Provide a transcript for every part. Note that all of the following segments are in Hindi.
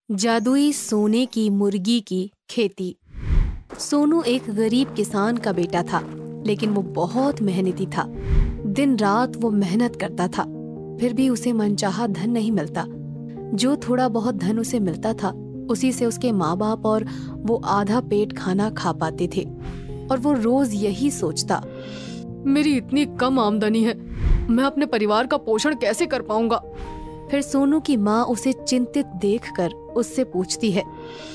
जादुई सोने की मुर्गी की खेती। सोनू एक गरीब किसान का बेटा था, लेकिन वो बहुत मेहनती था। दिन रात वो मेहनत करता था, फिर भी उसे मनचाहा धन नहीं मिलता। जो थोड़ा बहुत धन उसे मिलता था, उसी से उसके माँ बाप और वो आधा पेट खाना खा पाते थे। और वो रोज यही सोचता, मेरी इतनी कम आमदनी है, मैं अपने परिवार का पोषण कैसे कर पाऊंगा। फिर सोनू की माँ उसे चिंतित देखकर उससे पूछती है,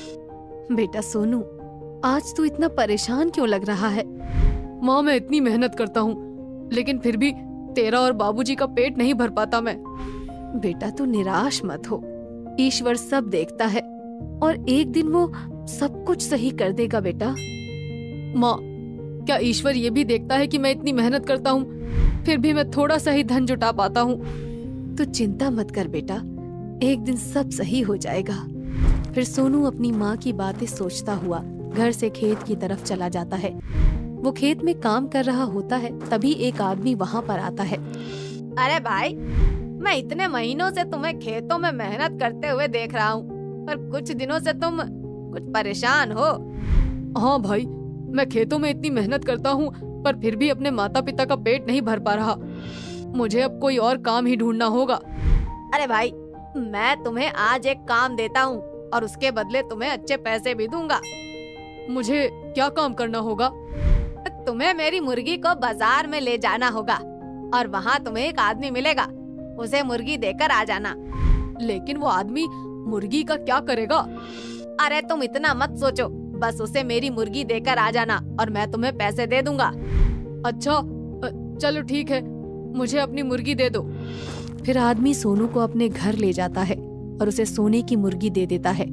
बेटा सोनू, आज तू इतना परेशान क्यों लग रहा है? माँ, मैं इतनी मेहनत करता हूँ, लेकिन फिर भी तेरा और बाबूजी का पेट नहीं भर पाता मैं। बेटा तू निराश मत हो, ईश्वर सब देखता है और एक दिन वो सब कुछ सही कर देगा बेटा। माँ, क्या ईश्वर ये भी देखता है कि मैं इतनी मेहनत करता हूँ, फिर भी मैं थोड़ा सा ही धन जुटा पाता हूँ? तू चिंता मत कर बेटा, एक दिन सब सही हो जाएगा। फिर सोनू अपनी माँ की बातें सोचता हुआ घर से खेत की तरफ चला जाता है। वो खेत में काम कर रहा होता है, तभी एक आदमी वहाँ पर आता है। अरे भाई, मैं इतने महीनों से तुम्हें खेतों में मेहनत करते हुए देख रहा हूँ, पर कुछ दिनों से तुम कुछ परेशान हो। हाँ भाई, मैं खेतों में इतनी मेहनत करता हूँ, पर फिर भी अपने माता पिता का पेट नहीं भर पा रहा। मुझे अब कोई और काम ही ढूंढना होगा। अरे भाई, मैं तुम्हें आज एक काम देता हूँ और उसके बदले तुम्हें अच्छे पैसे भी दूंगा। मुझे क्या काम करना होगा? तुम्हें मेरी मुर्गी को बाजार में ले जाना होगा और वहाँ तुम्हें एक आदमी मिलेगा, उसे मुर्गी देकर आ जाना। लेकिन वो आदमी मुर्गी का क्या करेगा? अरे तुम इतना मत सोचो, बस उसे मेरी मुर्गी देकर आ जाना और मैं तुम्हें पैसे दे दूंगा। अच्छा, चलो ठीक है, मुझे अपनी मुर्गी दे दो। फिर आदमी सोनू को अपने घर ले जाता है और उसे सोने की मुर्गी दे देता है।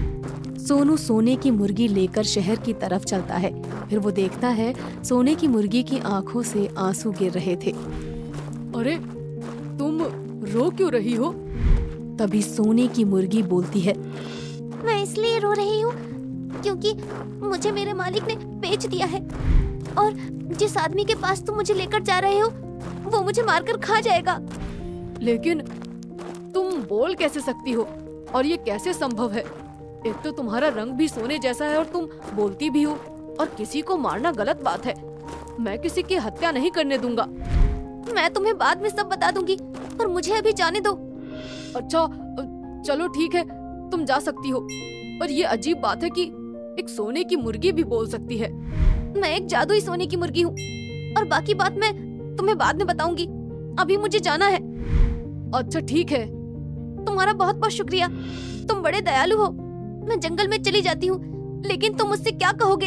सोनू सोने की मुर्गी लेकर शहर की तरफ चलता है। फिर वो देखता है सोने की मुर्गी की आंखों से आंसू गिर रहे थे। अरे तुम रो क्यों रही हो? तभी सोने की मुर्गी बोलती है, मैं इसलिए रो रही हूँ क्योंकि मुझे मेरे मालिक ने बेच दिया है और जिस आदमी के पास तुम मुझे लेकर जा रहे हो वो मुझे मारकर खा जाएगा। लेकिन तुम बोल कैसे सकती हो और ये कैसे संभव है? एक तो तुम्हारा रंग भी सोने जैसा है और तुम बोलती भी हो, और किसी को मारना गलत बात है। मैं किसी की हत्या नहीं करने दूंगा। मैं तुम्हें बाद में सब बता दूंगी, पर मुझे अभी जाने दो। अच्छा चलो ठीक है, तुम जा सकती हो। पर ये अजीब बात है कि एक सोने की मुर्गी भी बोल सकती है। मैं एक जादुई सोने की मुर्गी हूँ और बाकी बात मैं तुम्हें बाद में बताऊंगी। अभी मुझे जाना है। अच्छा ठीक है। तुम्हारा बहुत बहुत शुक्रिया, तुम बड़े दयालु हो। मैं जंगल में चली जाती हूँ, लेकिन तुम मुझसे क्या कहोगे?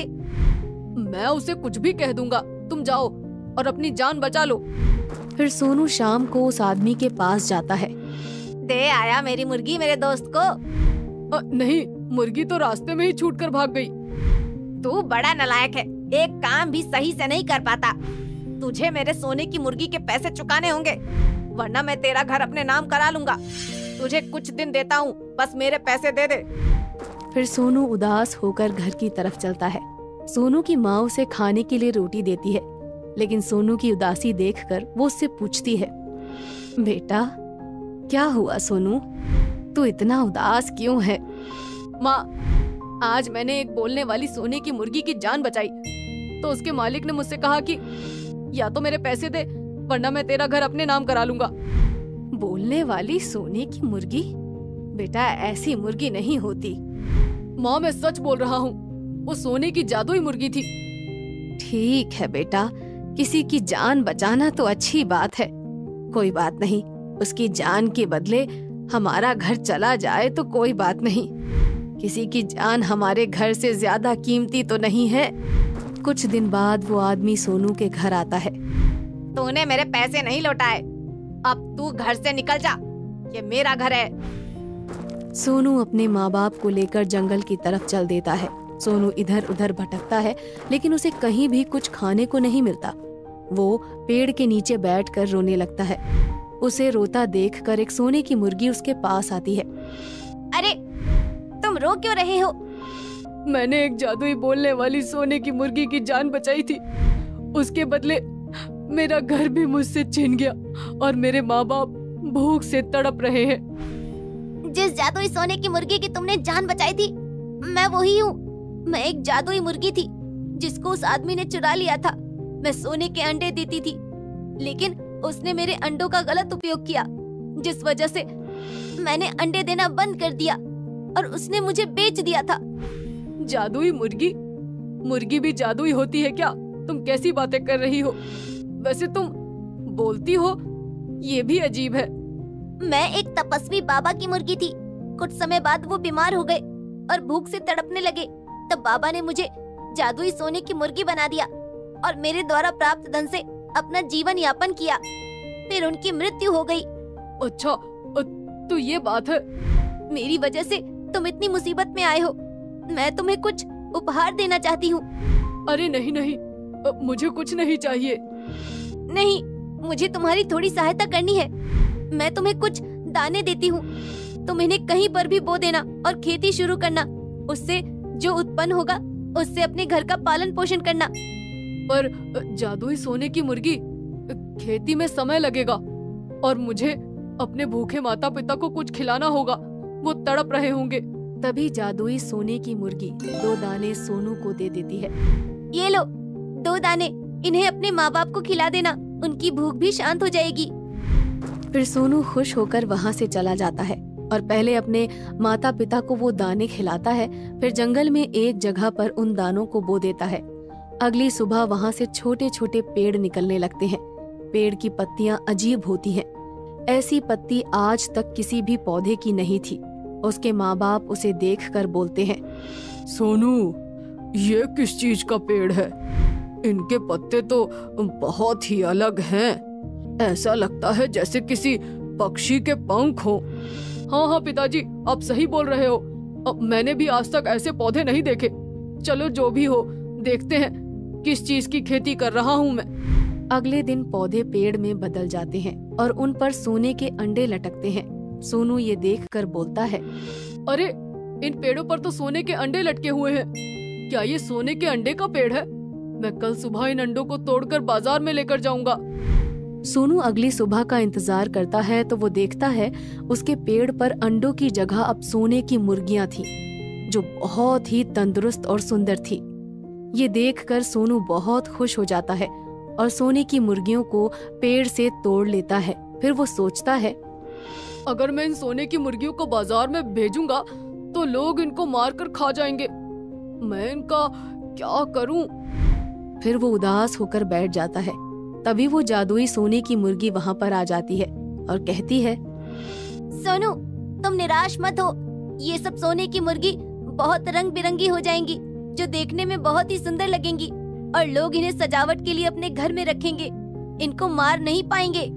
मैं उसे कुछ भी कह दूंगा। तुम जाओ और अपनी जान बचा लो। फिर सोनू शाम को उस आदमी के पास जाता है। दे आया मेरी मुर्गी मेरे दोस्त को। नहीं, मुर्गी तो रास्ते में ही छूट कर भाग गई। तू बड़ा नालायक है, एक काम भी सही से नहीं कर पाता। तुझे मेरे सोने की मुर्गी के पैसे चुकाने होंगे, वरना मैं तेरा घर अपने नाम करा लूंगा। तुझे कुछ दिन देता हूँ, बस मेरे पैसे दे दे। फिर सोनू उदास होकर घर की तरफ चलता है। सोनू की माँ उसे खाने के लिए रोटी देती है, लेकिन सोनू की उदासी देखकर वो उससे पूछती है, बेटा क्या हुआ सोनू, तू इतना उदास क्यों है? माँ, आज मैंने एक बोलने वाली सोने की मुर्गी की जान बचाई, तो उसके मालिक ने मुझसे कहा कि या तो मेरे पैसे दे, वरना मैं तेरा घर अपने नाम करा लूंगा। बोलने वाली सोने की मुर्गी? बेटा ऐसी मुर्गी नहीं होती। माँ, मैं सच बोल रहा हूँ, वो सोने की जादुई मुर्गी थी। ठीक है बेटा, किसी की जान बचाना तो अच्छी बात है। कोई बात नहीं, उसकी जान के बदले हमारा घर चला जाए तो कोई बात नहीं। किसी की जान हमारे घर से ज्यादा कीमती तो नहीं है। कुछ दिन बाद वो आदमी सोनू के घर आता है। तूने मेरे पैसे नहीं लौटाए, अब तू घर से निकल जा, ये मेरा घर है। सोनू अपने माँ बाप को लेकर जंगल की तरफ चल देता है। सोनू इधर उधर भटकता है, लेकिन उसे कहीं भी कुछ खाने को नहीं मिलता। वो पेड़ के नीचे बैठकर रोने लगता है। उसे रोता देखकर एक सोने की मुर्गी उसके पास आती है। अरे तुम रो क्यों रहे हो? मैंने एक जादुई बोलने वाली सोने की मुर्गी की जान बचाई थी, उसके बदले मेरा घर भी मुझसे छिन गया और मेरे माँ बाप भूख से तड़प रहे हैं। जिस जादुई सोने की मुर्गी की तुमने जान बचाई थी, मैं वही हूँ। मैं एक जादुई मुर्गी थी जिसको उस आदमी ने चुरा लिया था। मैं सोने के अंडे देती थी, लेकिन उसने मेरे अंडों का गलत उपयोग किया, जिस वजह से मैंने अंडे देना बंद कर दिया और उसने मुझे बेच दिया था। जादुई मुर्गी? मुर्गी भी जादुई होती है क्या? तुम कैसी बातें कर रही हो? वैसे तुम बोलती हो, ये भी अजीब है। मैं एक तपस्वी बाबा की मुर्गी थी। कुछ समय बाद वो बीमार हो गए और भूख से तड़पने लगे। तब बाबा ने मुझे जादुई सोने की मुर्गी बना दिया और मेरे द्वारा प्राप्त धन से अपना जीवन यापन किया। फिर उनकी मृत्यु हो गई। अच्छा, तो ये बात है। मेरी वजह से तुम इतनी मुसीबत में आए हो। मैं तुम्हें कुछ उपहार देना चाहती हूँ। अरे नहीं नहीं, मुझे कुछ नहीं चाहिए। नहीं, मुझे तुम्हारी थोड़ी सहायता करनी है। मैं तुम्हें कुछ दाने देती हूँ। तुम इन्हें कहीं पर भी बो देना और खेती शुरू करना। उससे जो उत्पन्न होगा उससे अपने घर का पालन पोषण करना। पर जादुई सोने की मुर्गी, खेती में समय लगेगा और मुझे अपने भूखे माता पिता को कुछ खिलाना होगा। वो तड़प रहे होंगे। तभी जादुई सोने की मुर्गी 2 दाने सोनू को दे देती है। ये लो 2 दाने, इन्हें अपने माँ बाप को खिला देना, उनकी भूख भी शांत हो जाएगी। फिर सोनू खुश होकर वहाँ से चला जाता है और पहले अपने माता पिता को वो दाने खिलाता है। फिर जंगल में एक जगह पर उन दानों को बो देता है। अगली सुबह वहाँ से छोटे छोटे पेड़ निकलने लगते हैं। पेड़ की पत्तियां अजीब होती हैं। ऐसी पत्ती आज तक किसी भी पौधे की नहीं थी। उसके माँ बाप उसे देखकर बोलते हैं, सोनू, ये किस चीज का पेड़ है? इनके पत्ते तो बहुत ही अलग हैं। ऐसा लगता है जैसे किसी पक्षी के पंख हो। हाँ पिताजी, आप सही बोल रहे हो। मैंने भी आज तक ऐसे पौधे नहीं देखे। चलो जो भी हो, देखते हैं किस चीज की खेती कर रहा हूँ मैं। अगले दिन पौधे पेड़ में बदल जाते हैं और उन पर सोने के अंडे लटकते हैं। सोनू ये देखकर बोलता है, अरे इन पेड़ों पर तो सोने के अंडे लटके हुए हैं। क्या ये सोने के अंडे का पेड़ है? मैं कल सुबह इन अंडों को तोड़कर बाजार में लेकर जाऊंगा। सोनू अगली सुबह का इंतजार करता है तो वो देखता है उसके पेड़ पर अंडों की जगह अब सोने की मुर्गियां थीं, जो बहुत ही तंदुरुस्त और सुंदर थी। ये देखकर सोनू बहुत खुश हो जाता है और सोने की मुर्गियों को पेड़ से तोड़ लेता है। फिर वो सोचता है, अगर मैं इन सोने की मुर्गियों को बाजार में भेजूंगा तो लोग इनको मारकर खा जाएंगे। मैं इनका क्या करूं? फिर वो उदास होकर बैठ जाता है। तभी वो जादुई सोने की मुर्गी वहाँ पर आ जाती है और कहती है, सोनू, तुम निराश मत हो। ये सब सोने की मुर्गी बहुत रंग बिरंगी हो जाएंगी, जो देखने में बहुत ही सुंदर लगेंगी और लोग इन्हें सजावट के लिए अपने घर में रखेंगे। इनको मार नहीं पाएंगे।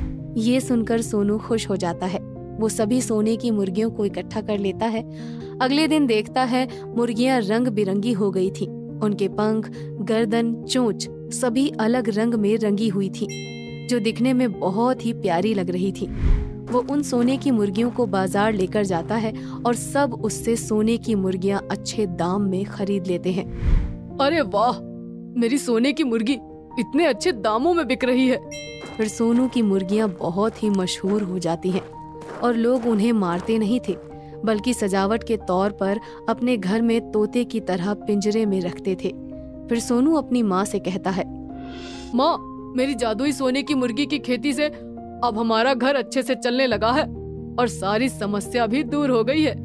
ये सुनकर सोनू खुश हो जाता है। वो सभी सोने की मुर्गियों को इकट्ठा कर लेता है। अगले दिन देखता है मुर्गियां रंग बिरंगी हो गई थी। उनके पंख, गर्दन, चोंच सभी अलग रंग में रंगी हुई थी, जो दिखने में बहुत ही प्यारी लग रही थी। वो उन सोने की मुर्गियों को बाजार लेकर जाता है और सब उससे सोने की मुर्गियां अच्छे दाम में खरीद लेते हैं। अरे वाह, मेरी सोने की मुर्गी इतने अच्छे दामों में बिक रही है। फिर सोनू की मुर्गियां बहुत ही मशहूर हो जाती हैं और लोग उन्हें मारते नहीं थे, बल्कि सजावट के तौर पर अपने घर में तोते की तरह पिंजरे में रखते थे। फिर सोनू अपनी माँ से कहता है, माँ, मेरी जादुई सोने की मुर्गी की खेती से अब हमारा घर अच्छे से चलने लगा है और सारी समस्या भी दूर हो गई है।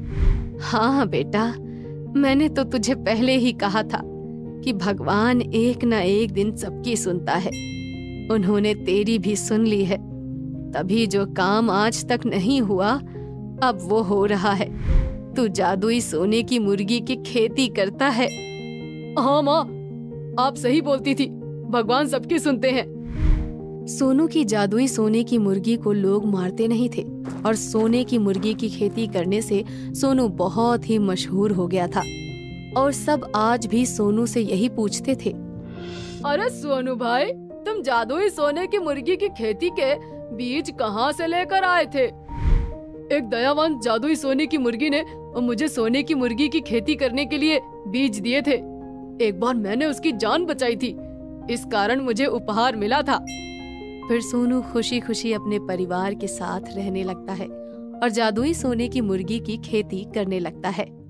हाँ बेटा, मैंने तो तुझे पहले ही कहा था कि भगवान एक न एक दिन सबकी सुनता है। उन्होंने तेरी भी सुन ली है। तभी जो काम आज तक नहीं हुआ, अब वो हो रहा है। तू जादुई सोने की मुर्गी की खेती करता है। हाँ माँ, आप सही बोलती थी। भगवान सबकी सुनते हैं। सोनू की जादुई सोने की मुर्गी को लोग मारते नहीं थे और सोने की मुर्गी की खेती करने से सोनू बहुत ही मशहूर हो गया था और सब आज भी सोनू से यही पूछते थे, अरे सोनू भाई, तुम जादुई सोने की मुर्गी की खेती के बीज कहाँ से लेकर आए थे? एक दयावान जादुई सोने की मुर्गी ने मुझे सोने की मुर्गी की खेती करने के लिए बीज दिए थे। एक बार मैंने उसकी जान बचाई थी, इस कारण मुझे उपहार मिला था। फिर सोनू खुशी खुशी अपने परिवार के साथ रहने लगता है और जादुई सोने की मुर्गी की खेती करने लगता है।